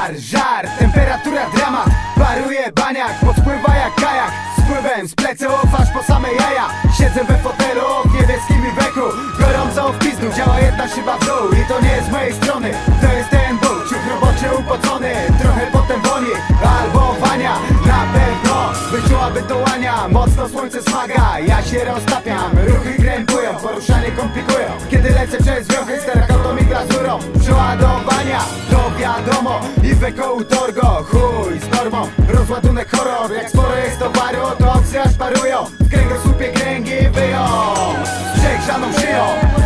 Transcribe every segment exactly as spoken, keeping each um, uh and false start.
Żar, żar, temperatura dramat. Paruje baniak, podpływa jak kajak. Z pływem z pleców aż po same jaja. Siedzę we fotelu w niebieskim weku. Gorąco w pizdu, działa jedna szyba w dół. I to nie z mojej strony, to jest ten ból. Ciuch roboczy upocony, trochę potem woni. Albo wania, na pewno wyczułaby dołania. Mocno słońce smaga, ja się roztapiam. Ruchy krępują, poruszanie komplikują. Kiedy lecę przez wiochy, sterakoutą i glazurą. Przeładowania, to wiadomo. I wekoł torgo, chuj z normą. Rozładunek horror, jak sporo jest towaru, to opcje aż parują. W kręgosłupie kręgi wyją z przegrzaną szyją.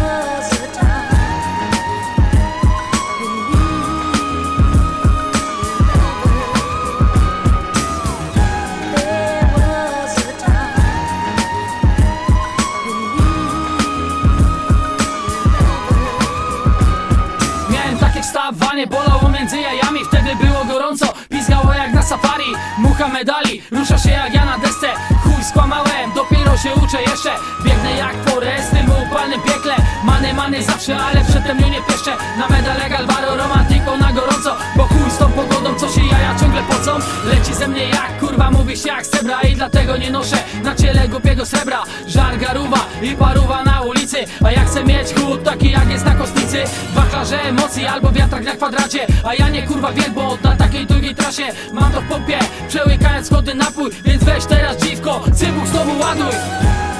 Wstawanie bolało między jajami, wtedy było gorąco, pizgało jak na safari. Mucha medali, rusza się jak ja na desce. Chuj skłamałem, dopiero się uczę jeszcze. Biegnę jak Forest w tym upalnym piekle. Many, many zawsze, ale przedtem mnie nie pieszczę. Na medale Galvaro, romantyką na gorąco. Bo chuj z tą pogodą, co się jaja ciągle pocą. Leci ze mnie jak kurwa, mówi się jak zebra. I dlatego nie noszę na ciele głupiego srebra. Żar, garuwa i paruwa na ulicy. A ja chcę mieć chód taki jak jest na kostnicy. Wachlarze emocji albo wiatrak na kwadracie. A ja nie kurwa wielbłąd na takiej długiej trasie. Mam to w pompie, przełykając schody napój. Więc weź teraz dziwko, cybuch znowu ładuj.